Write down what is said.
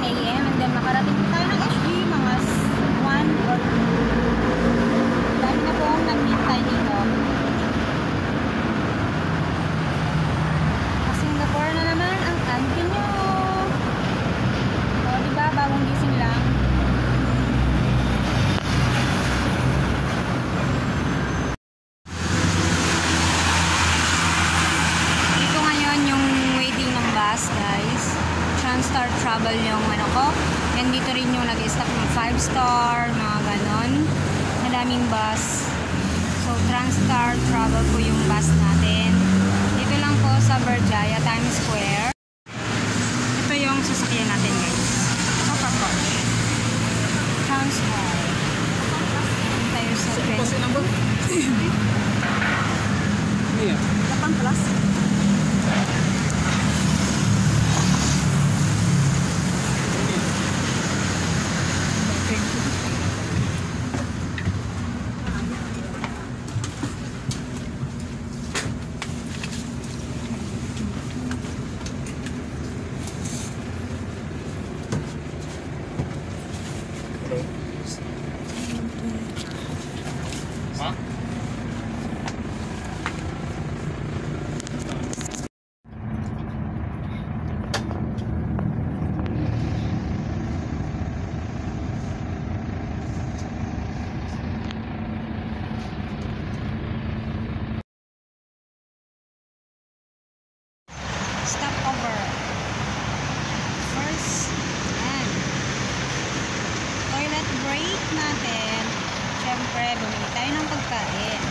AM and then makarating po tayo ng SG mga 1 or 2. Dahil na po ang nag-hintay dito. Singapore na naman ang auntie nyo. O, diba? Bagong gising lang. Ito ngayon yung waiting ng bus, guys. Transtar Travel yung ano ko. And dito rin yung nag-stop ng 5-star, mga ganon. Madaming bus. So, Transtar Travel po yung bus natin. Dito lang po sa Berjaya, Times Square. Ito yung sasakyan natin, guys. Super Porsche. Transtar. Tayo sa trend. Kasi number? Iya. 18+. Hah? Stopover. First, and toilet break natin. Siyempre, bumili tayo ng pagkain.